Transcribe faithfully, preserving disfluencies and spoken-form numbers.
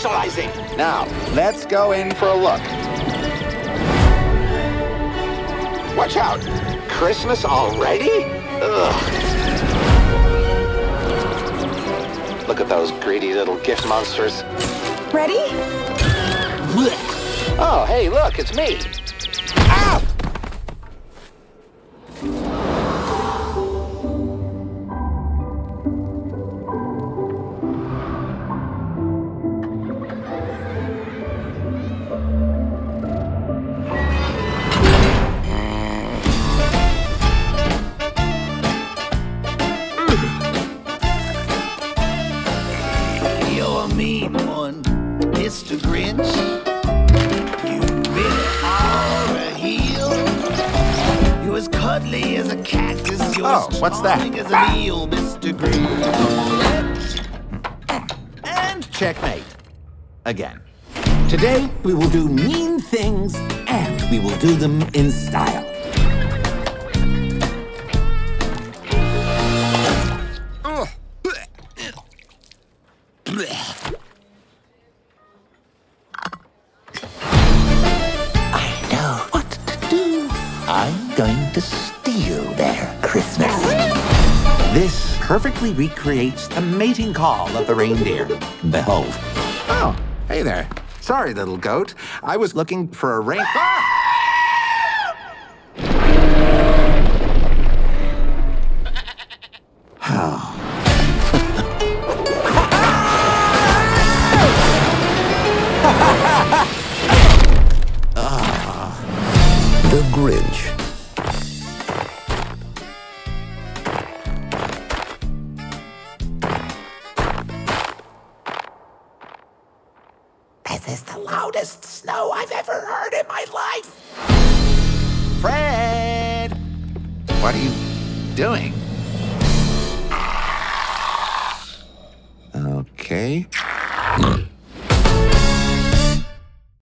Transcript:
socializing. Now, let's go in for a look. Watch out! Christmas already? Ugh. Look at those greedy little gift monsters. Ready? Oh, hey, look, it's me. Ah! You're a mean one, Mister Grinch. You really are a heel. You're as cuddly as a cactus. You're Oh, as what's that? charming as an eel, Mister Grinch. And checkmate. Again. Today, we will do mean things, and we will do them in style. I know what to do. I'm going to steal their Christmas. This perfectly recreates the mating call of the reindeer. Behold. Oh, hey there. Sorry, little goat. I was looking for a rain... Ah! Oh. The Grinch. This is the loudest snow I've ever heard in my life. Fred! What are you doing? Okay.